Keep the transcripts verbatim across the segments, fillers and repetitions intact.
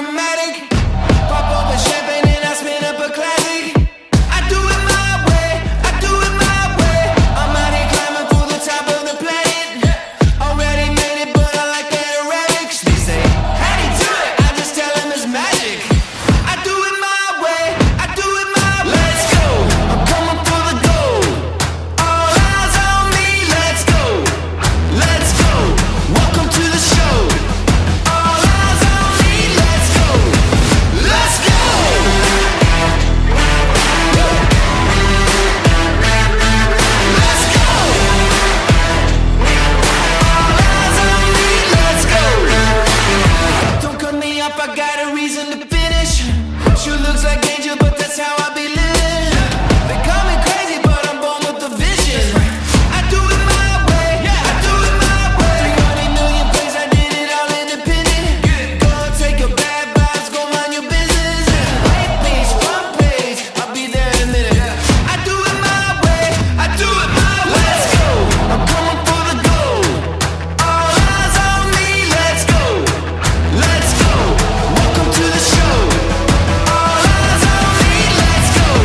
automatic. Pop open champagne and I spin up a classic. I do it my way, I do it my way. I'm out here climbing for the top of the planet. Already made it, but I like that aerobics. They say, how do you do it? I just tell them it's magic. I do it my way, I do it my way. Let's go, I'm coming for the gold. All eyes on me, let's go. Let's go, welcome to the show. All eyes on me, let's go. Let's go. Let's go. All eyes on me, let's go. Don't cut me up, I got a reason to finish. Sure looks like danger, but that's how I be living. They call me crazy, but I'm born with the vision. I do it my way, I do it my way. three hundred million plays, I did it all independent. Go take your bad vibes, go mind your business. Right page, front page, I'll be there in a minute. I do it my way, I do it my way. Let's go, I'm coming for the gold. All eyes on me, let's go. Let's go, welcome to the show. All eyes on me, let's go.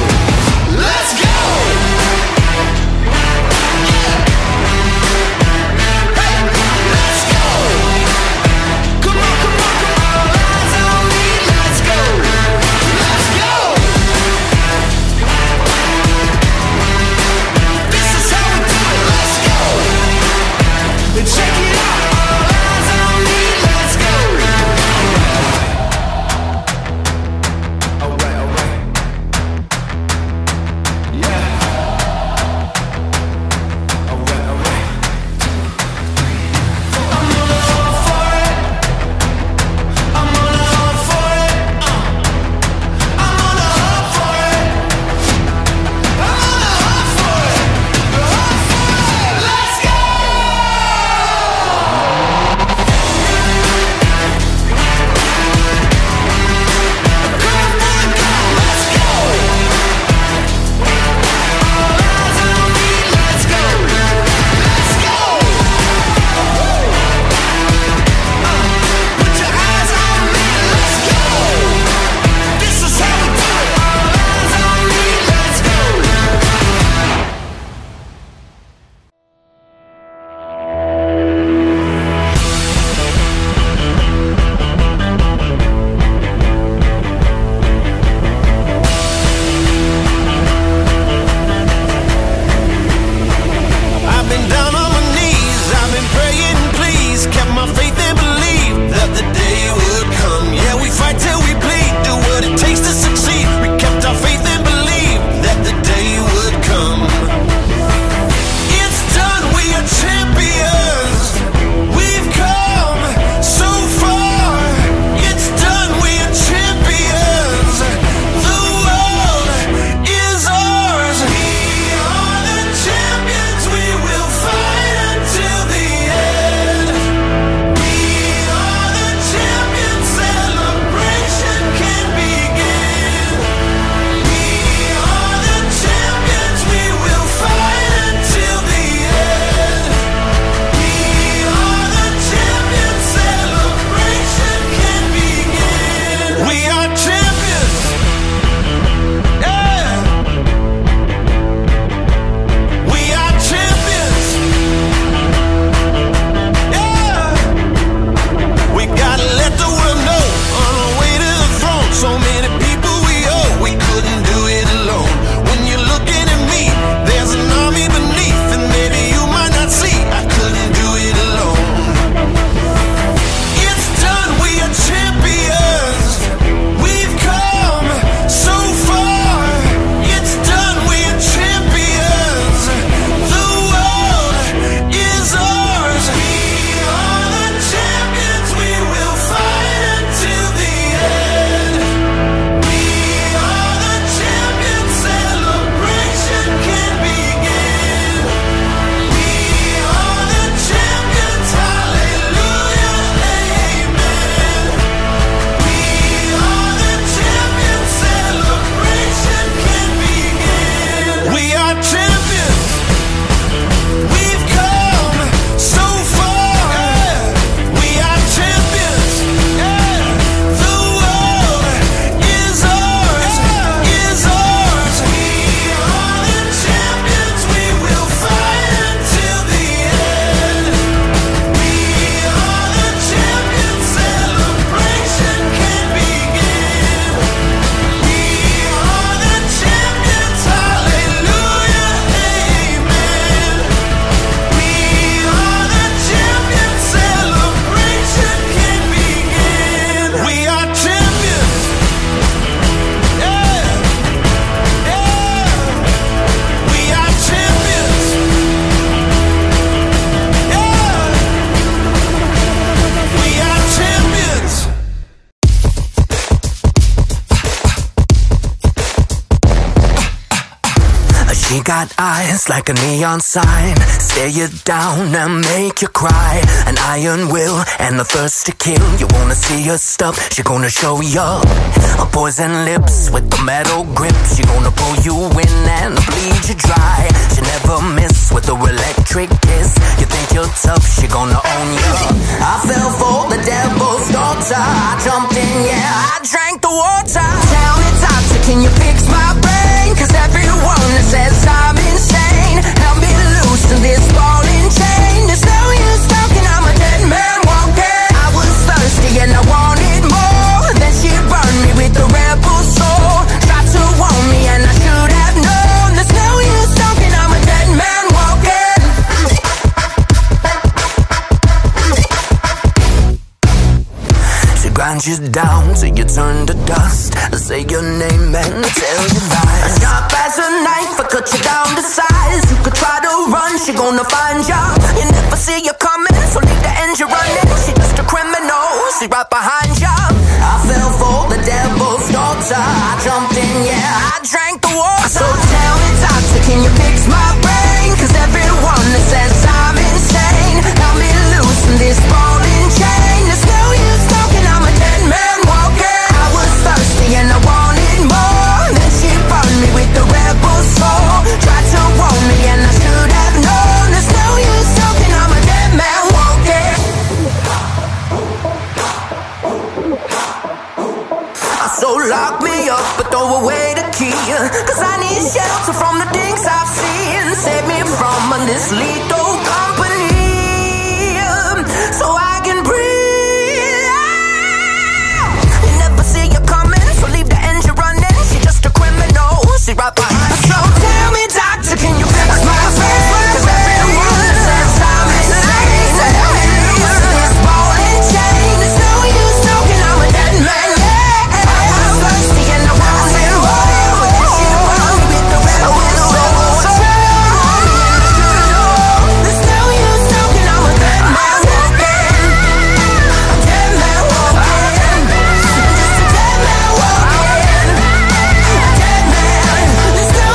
She got eyes like a neon sign, stare you down and make you cry. An iron will and a thirst to kill. You wanna see her stuff, she gonna show you. Her poison lips with the metal grip, she gonna pull you in and bleed you dry. She never miss with her electric kiss. You think you're tough, she gonna own you. I fell for the devil's daughter, I jumped in, yeah, I drank the water. Tell me, doctor, can you fix my brain? Cause everyone that says I'm insane, help me loosen this ball and chain. There's no use talking, I'm a dead man walking. I was thirsty and I wanted more. Then she burned me with the rebel soul. Tried to warn me and I should have known. There's no use talking, I'm a dead man walking. She grinds you down till you turn to dust. Say your name and tell you lies. Sharp as a knife, I cut you down to size. You could try to run, she gonna find you. You never see you coming, so leave the engine running. She just a criminal, she right behind you. I fell for the devil's daughter, I jumped in, yeah, I drank the water. So tell me, doctor, can you fix my brain? Cause everyone that says I'm insane, help me loosen this ball and chain. There's no use talking, I'm a dead man walking. I was thirsty and I wanted more. Then she burned me with the rebel soul. Tried to warn me and I should have known. There's no use talking, I'm a dead man walking. So lock me up but throw away the key, cause I need shelter from the things I've seen. Save me from this lethal company, so I can breathe. You never see you coming, so leave the engine running. She just a criminal, she right behind. So tell me, doctor, can you fix my brain? Cause everyone says I'm insane. Help me loosen this ball and chain. There's no use talking, I'm a dead man. Thirsty and I wanted more. Then she burned me with the rebel soul. There's no use talking, I'm a dead man walking. A dead man walking. Just a dead man walking. A dead man. There's no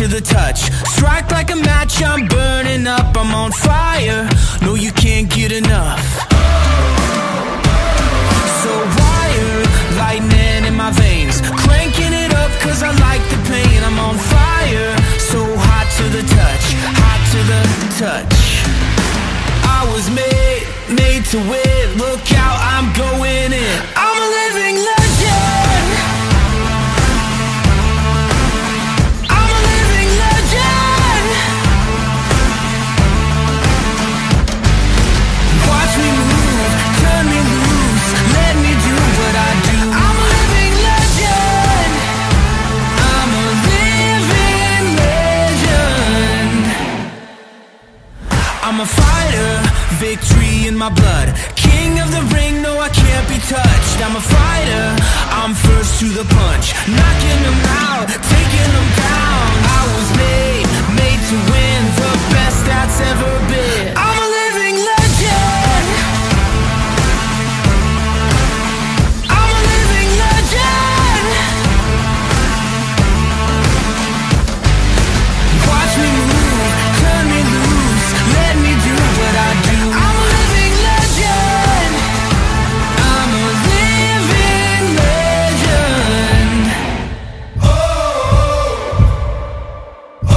to the touch. Strike like a match, I'm burning up, I'm on fire. No, you can't get enough. So wired, lightning in my veins, cranking it up cause I like the pain. I'm on fire, so hot to the touch, hot to the touch. I was made, made to win. Look out, I'm going in. I'm a living legend. I'm a living legend. Watch me move, turn me loose, let me do what I do. I'm a living legend. I'm a living legend. I'm a fighter, victory in my blood. King of the ring, no I can't be touched. I'm a fighter, I'm first to the punch. Knocking them out, taking them down. I was made, made to win. The best that's ever been. I'm a living legend. I'm a living legend. Watch me move, turn me loose, let me do what I do. I'm a living legend. I'm a living legend. Oh, oh,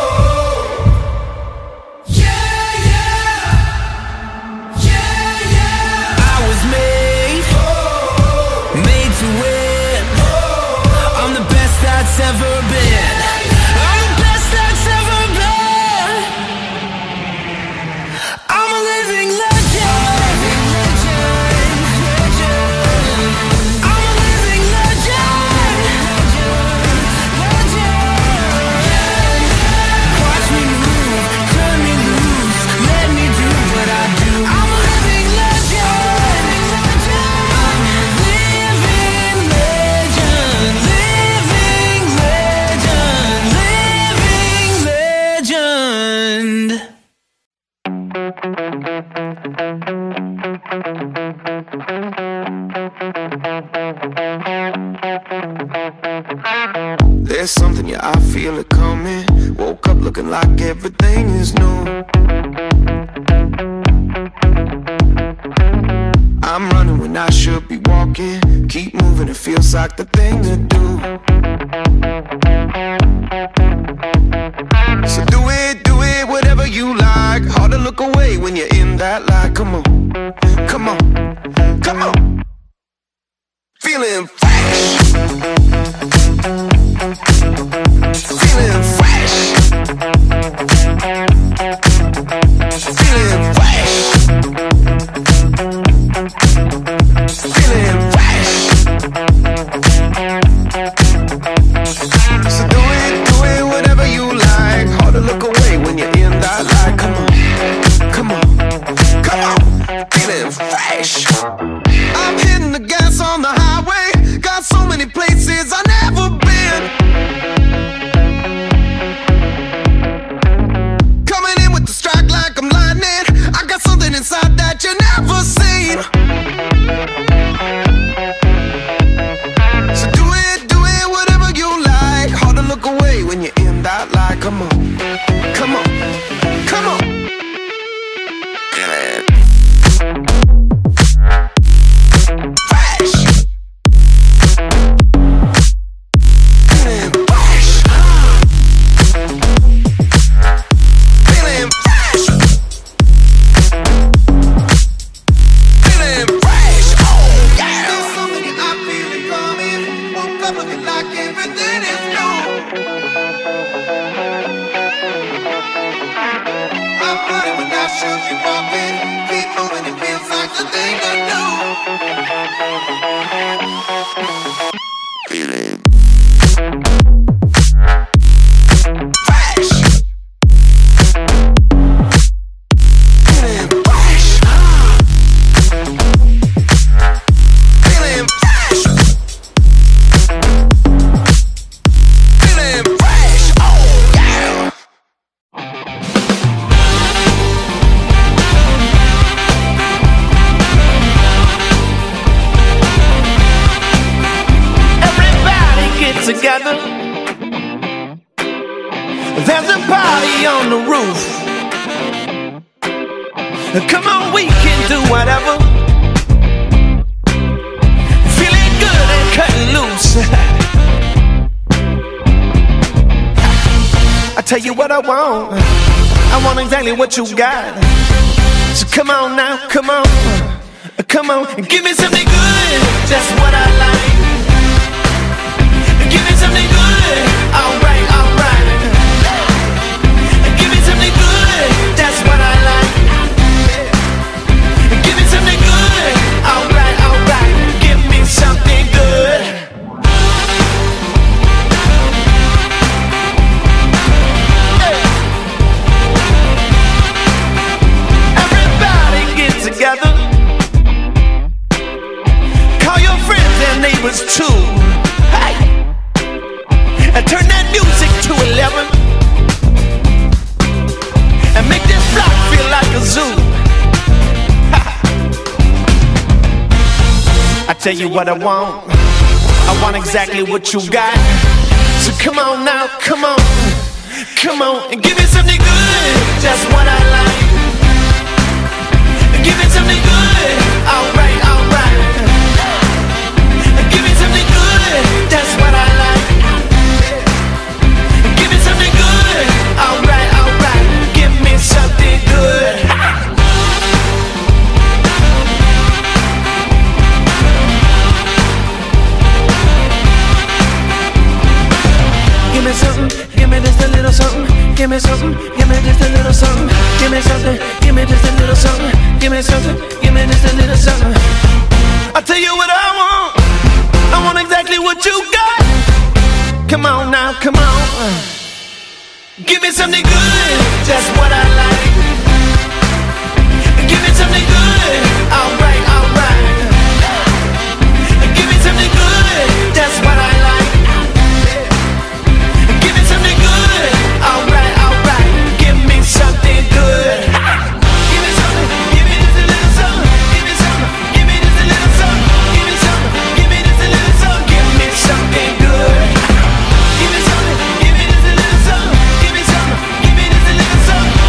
yeah, yeah, yeah, yeah. I was made, made to win. I'm the best that's ever been. I'm the best that's ever been. I'm a living legend. I'm a living legend. Watch me move, turn me loose, let me do what I do. I'm a living legend. I'm a living legend. Living legend. Living legend. There's something, yeah, I feel it coming. Woke up looking like everything is new. I'm running when I should be walking. Keep moving, it feels like the thing to do. So do it, do it, whatever you like. Hard to look away when you're in that light. Come on, come on, come on. Feeling fresh. Feeling fresh. Feeling fresh. Feeling fresh. So do it, do it, whatever you like. Hard to look away when you're in that light. Come on, come on, come on. Feeling fresh. I'm hitting the gas on the highway. Got so many places I've never been. Coming in with the strike like I'm lightning. I got something inside that you never seen. So do it, do it, whatever you like. Hard to look away when you're in that light. Come on, come on, come on. Fresh. Feeling fresh. Feeling fresh. Feeling fresh. Oh yeah. There's something I feel it coming. Woke up looking like everything is new. I'm running when I should be walking. Keep moving, it feels like the thing I do. Feeling fresh. Feeling fresh. Feeling fresh. Feeling fresh. Oh yeah. roof. Come on, we can do whatever. Feeling good and cutting loose. I tell you what I want. I want exactly what you got. So come on now, come on. Come on, give me something good. Just what I like. Give me something good. Alright, alright. Give me something good. That's what I like. Give me something good. Alright, alright. Give me something good. Everybody get together. Call your friends and neighbors too. Hey. And turn that music to eleven. And make this block feel like a zoo. I tell you what I want. I want exactly what you got. So come on now, come on. Come on and give me something good. Just what I like. Give me something good. Alright, alright. Give me something good. That's what I like. Give me something good. Alright, alright. Give me something good. Give me something, give me just a little something. Give me something, give me just a little something. Give me something, give me just a little something. Give me something, give me just a little something. I'll tell you what I want. I want exactly what you got. Come on now, come on. Give me something good, just what I like. Give me something good, alright, alright. Give me something good, that's what I like. Give me something good, alright, alright. Give me something good. Give me something, give me just a little something. Give me something, give me just a little something. Give me something, give me just a little something. Give me something good. Give me something, give me just a little something. Give me something, give me just a little something.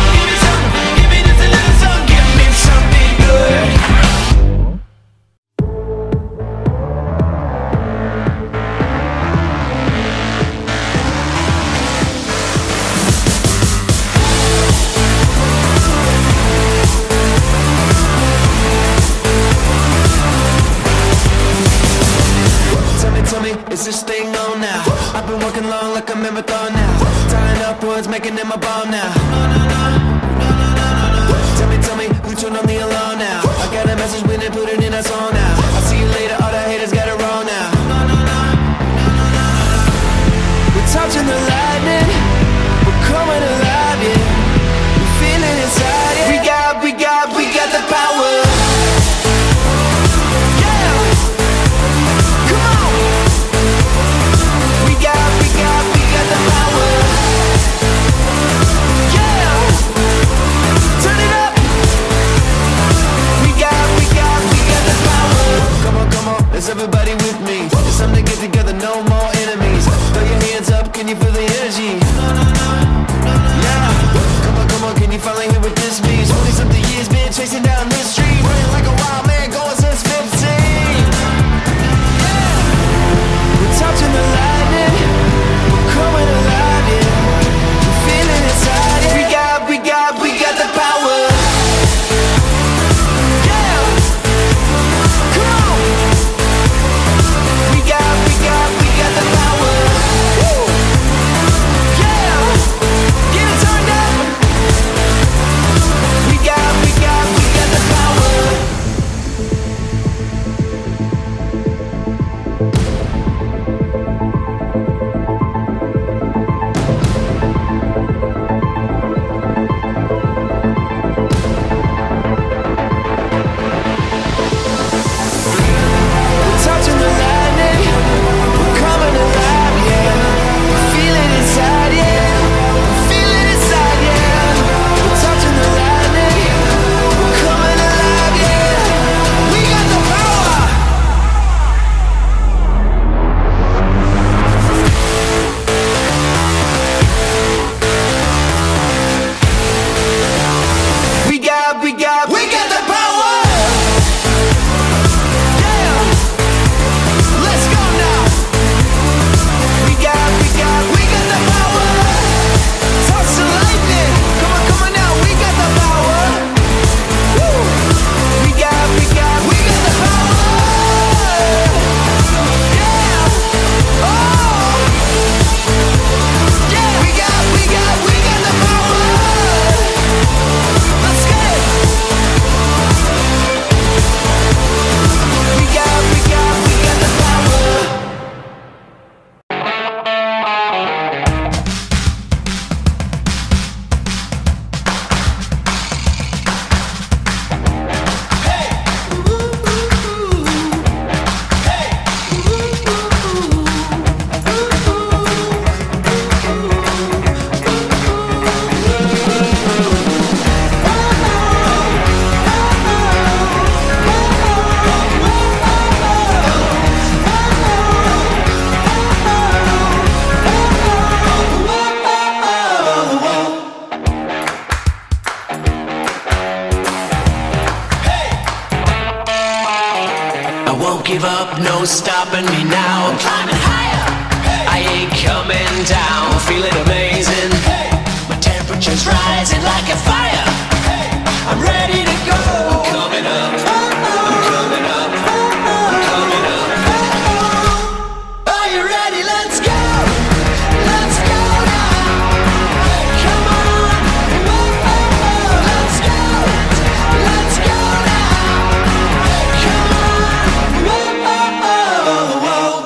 give up, no stopping me now. I'm climbing higher, I ain't coming down. Feeling amazing, my temperature's rising like a fire. I'm ready to go. I'm coming up, I'm coming up, I'm coming up. Are you ready? Let's go, let's go now. Come on, whoa, whoa, whoa. Let's go, let's go now. Come on, whoa, whoa, whoa.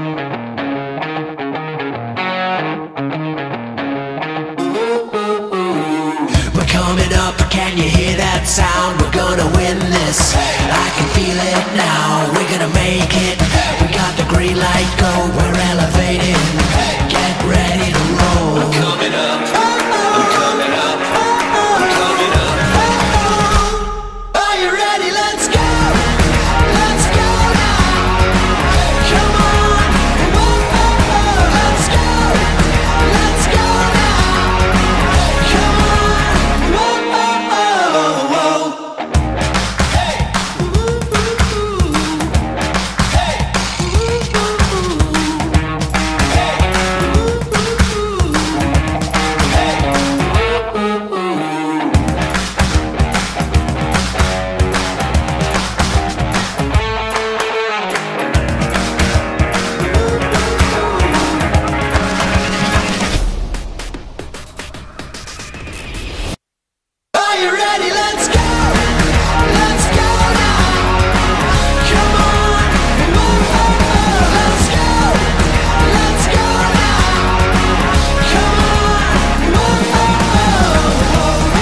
We're coming up, can you hear that sound? We're gonna win this, I can feel it now. We're gonna make it, we got the green light, go, we're elevating. Get ready to roll. I'm coming up, I'm coming up, I'm coming up. Are you ready? Let's go, let's go now. Come on, whoa, whoa, whoa. Let's go, let's go now. Come on, whoa, whoa, whoa. Hey, ooh, ooh, ooh. Hey, ooh, ooh, ooh. Hey, ooh, ooh, ooh. Hey, ooh, ooh, ooh. Are you ready? Let's go, let's go now. Come on, whoa, whoa, whoa. Let's go, let's go now. Come on, whoa, whoa,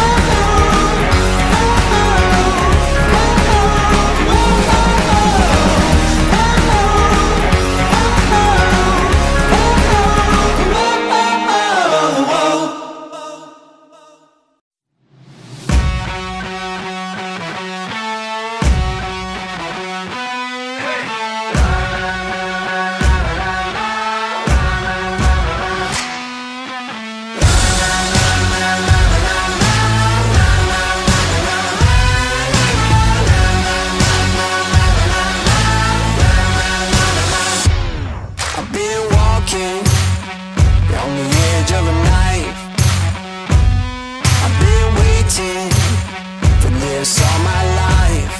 I've been walking on the edge of a knife. I've been waiting for this all my life.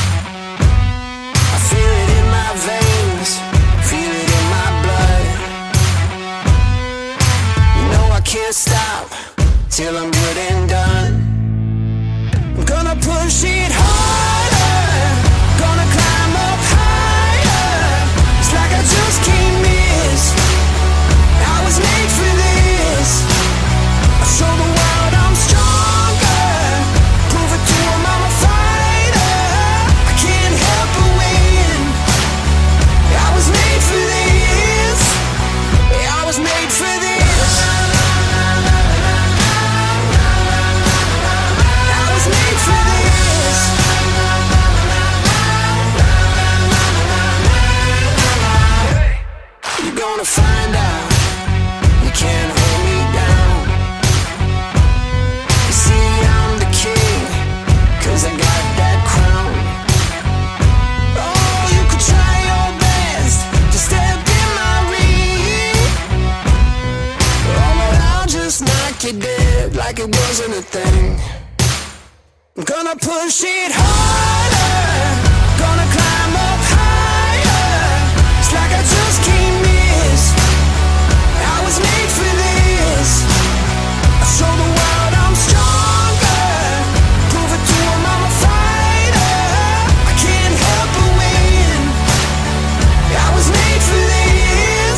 I feel it in my veins, feel it in my blood. You know I can't stop till I'm good and done. I'm gonna push it harder, gonna climb up higher. It's like I just can't miss. I was made for this. I show the world I'm stronger. Prove it to 'em I'm a fighter. I can't help but win. I was made for this. I was made for this. I was made for this. You're gonna find out you can't hold me down. You see I'm the king, 'cause I got that crown. Oh, you could try your best to step in my ring. Oh, but I'll just knock you dead like it wasn't a thing. I'm gonna push it harder, gonna climb up higher. It's like I just can't miss. I was made for this. I show the world I'm stronger. Prove it to 'em I'm a fighter. I can't help but win. I was made for this.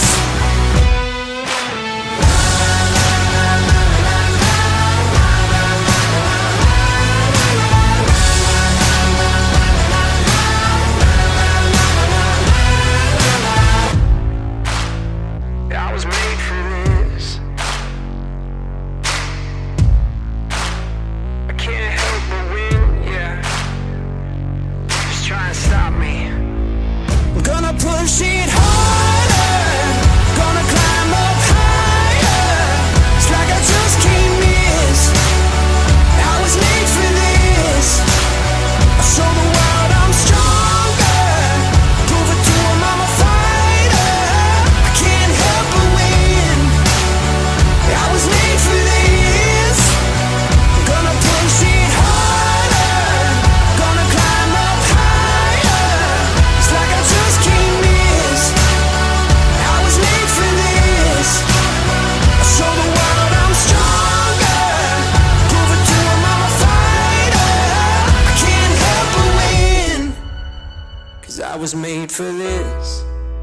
I was made for this.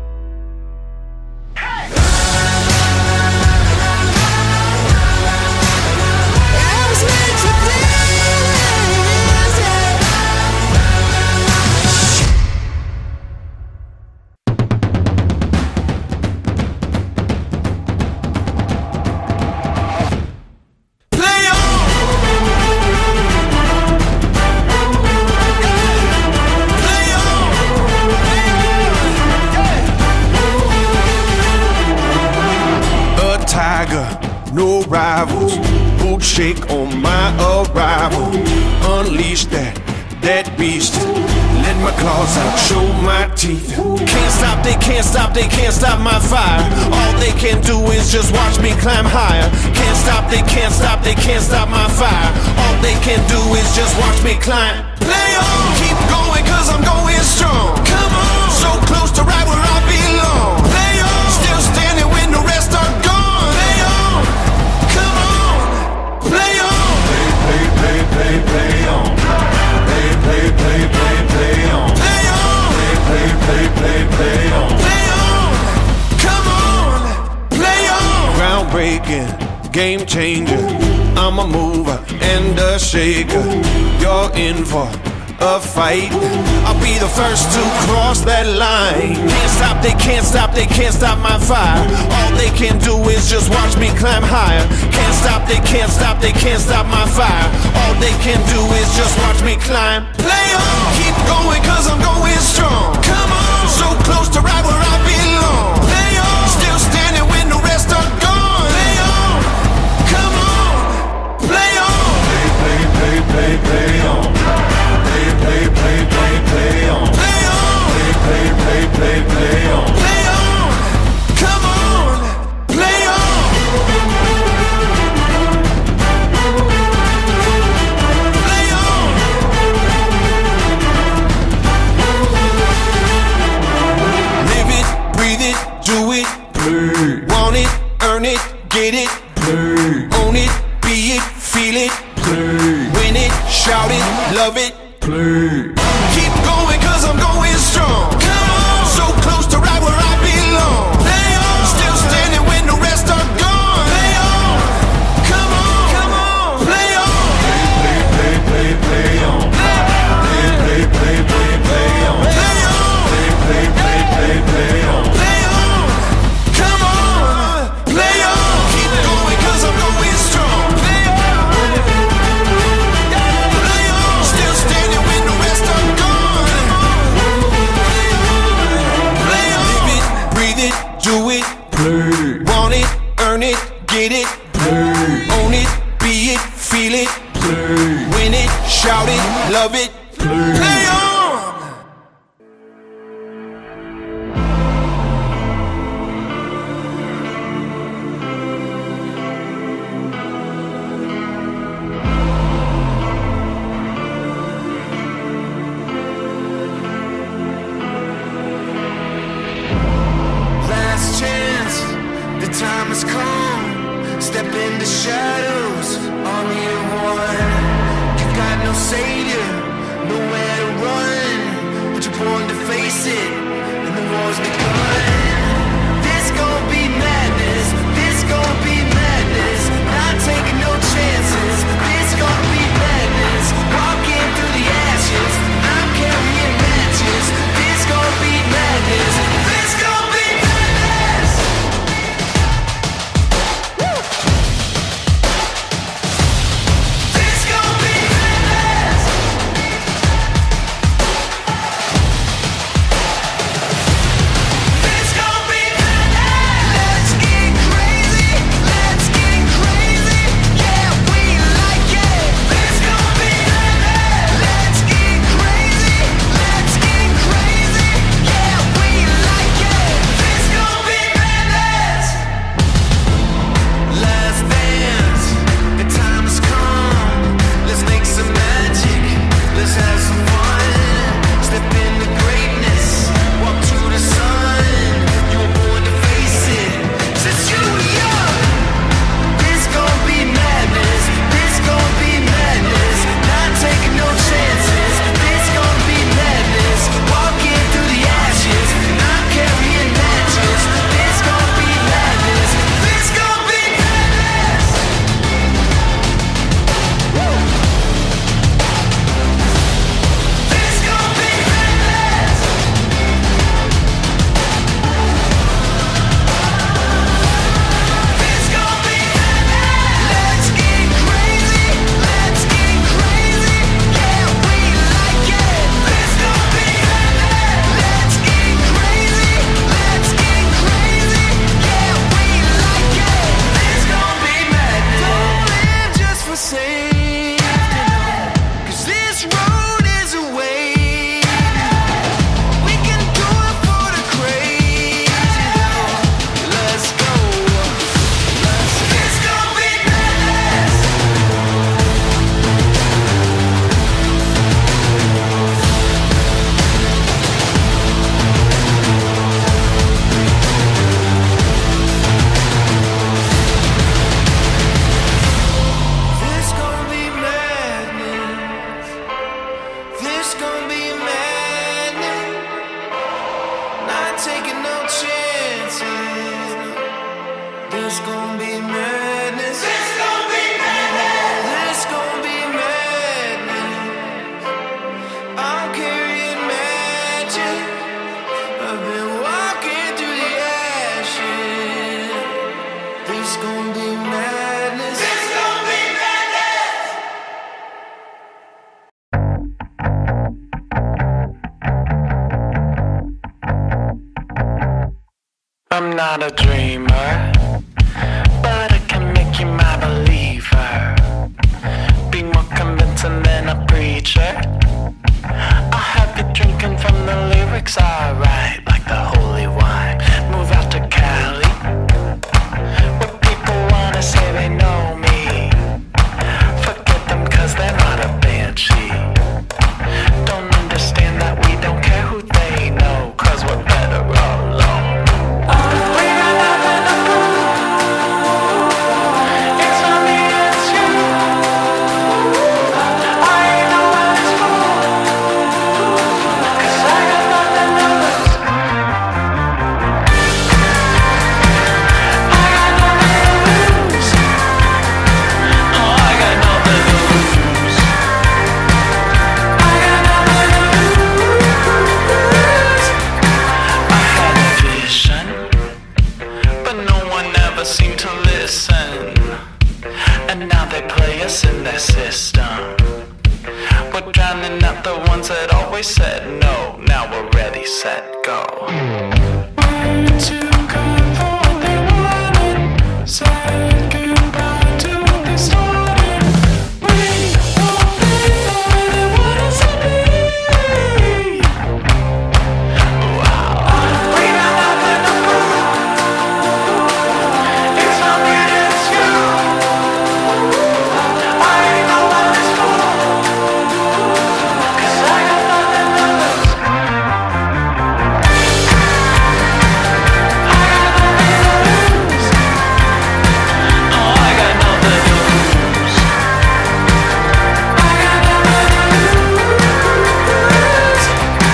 No rivals, boot shake on my arrival. Unleash that, that beast. Let my claws out, show my teeth. Can't stop, they can't stop, they can't stop my fire. All they can do is just watch me climb higher. Can't stop, they can't stop, they can't stop my fire. All they can do is just watch me climb. Play on, keep going cause I'm going strong. Come on, so close to right where I belong. Play on, still standing when the rest are gone. Play, play on. Play, play, play, play, play on. Play on. Play, play, play, play, play on. Play on. Come on. Play on. Groundbreaking, game changer. I'm a mover and a shaker. You're in for a fight. I'll be the first to cross that line. Can't stop, they can't stop, they can't stop my fire. All they can do is just watch me climb higher. Can't stop, they can't stop, they can't stop my fire. All they can do is just watch me climb. Play on, keep going cause I'm going strong. Come on, so close to right where I belong. Play on, still standing when the rest are gone. Play on, come on, play on. Play, play, play, play, play on. Play, play, play, play, play on. Play on. Play, play, play, play, play on. Play on. Come on. Play on. Play on. Live it, breathe it, do it. Play. Want it, earn it, get it. Play. Own it, be it, feel it. Play. Win it, shout it, love it. Play. Keep going cause I'm going strong. Come on, so close to right where I belong. Play on, still standing when the rest are gone. Play on, come on, come on, play on. Play, play, play, play on. Play, play, play, play, play on. Play on, play, play, play, play, play on. Play on, come on, play on. Keep going cause I'm going strong. Play on, play on, still standing. Do it, play. Want it, earn it, get it, play. Own it, be it, feel it, play. Win it, shout it, love it, play, play on. Time has come, step into shadows, army of one. You got no savior, nowhere to run. I'm not a dreamer, but I can make you my believer. Be more convincing than a preacher. I'll have you drinking from the lyrics I write, like the holy wine. Move out to Cali, where people wanna say they know me. Forget them cause they're not a banshee. Don't understand that we don't care who they know, cause we're better alone. We got nothing to prove. It's not me, it's you. I ain't nobody's fool, cause I got nothing to lose. I got nothing to lose. Oh, I got nothing to lose. I got nothing to lose. I had a vision, but no one ever seemed to listen. And now they play us in their system. We're drowning out the ones that always said no. Now we're ready, set, go. Way too good for what they wanted. Said goodbye to what they started. We won't be what they want us to be. Wow. We got nothing to prove. It's not me, it's you. I ain't nobody's fool, cause I got nothing to lose. I got nothing to lose. Oh, I got nothing to lose. I got nothing to lose.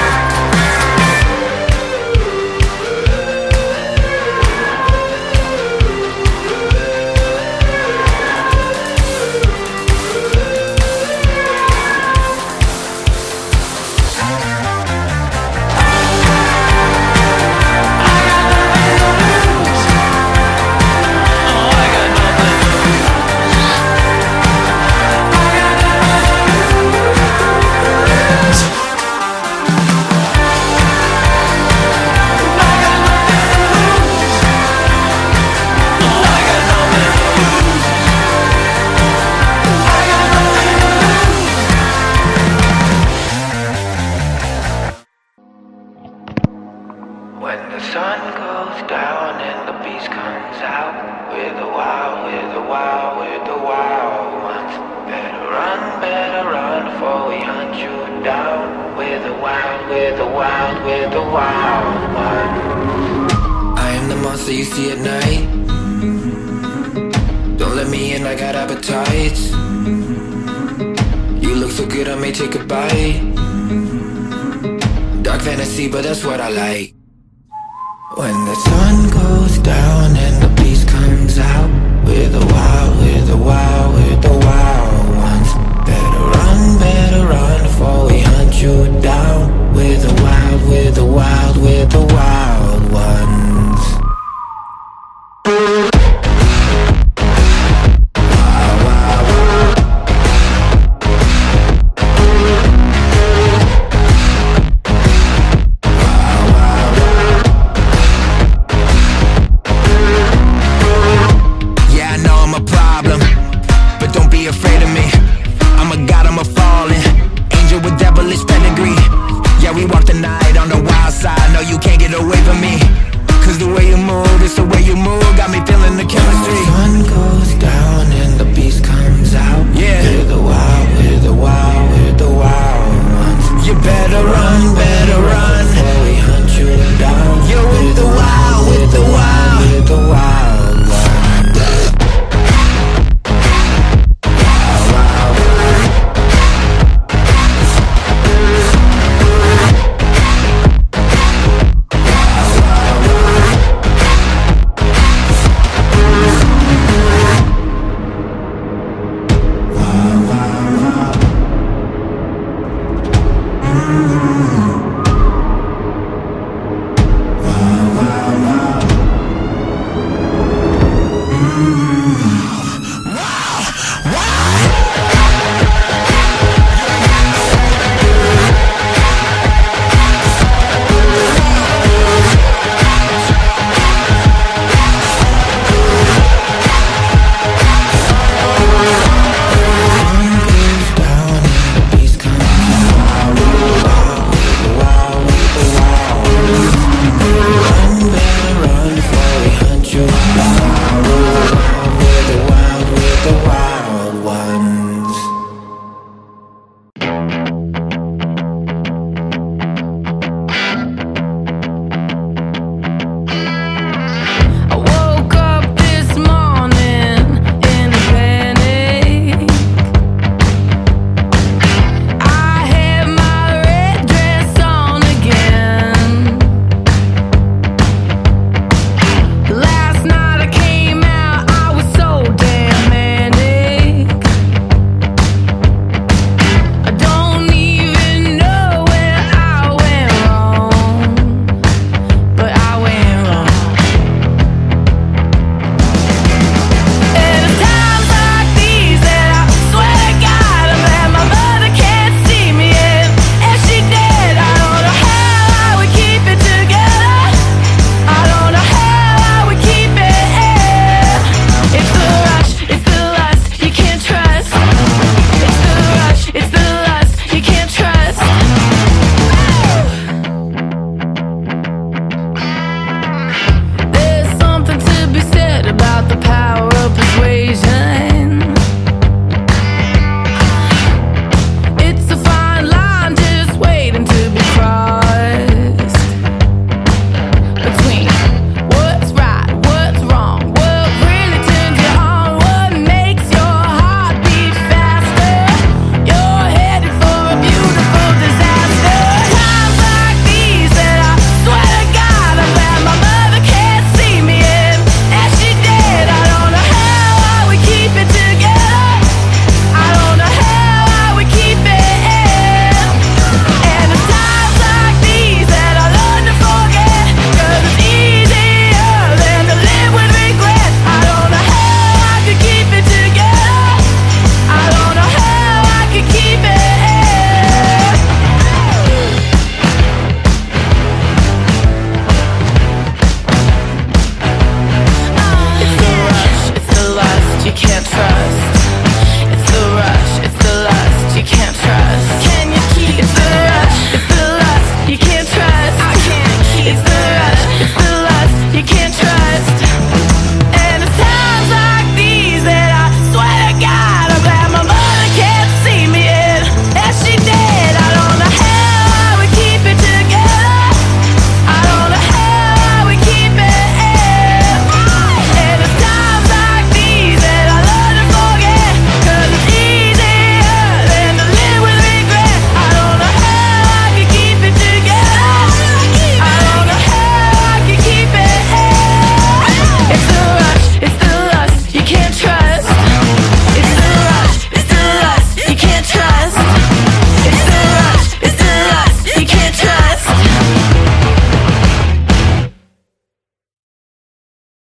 When the sun goes down and the beast comes out, we're the wild, we're the wild, we're the wild ones. Better run, better run, before we hunt you down. We're the wild, we're the wild, we're the wild ones. I am the monster you see at night. Don't let me in, I got appetites. You look so good, I may take a bite. Dark fantasy, but that's what I like. When the sun goes down and the beast comes out, we're the wild, we're the wild, we're the wild.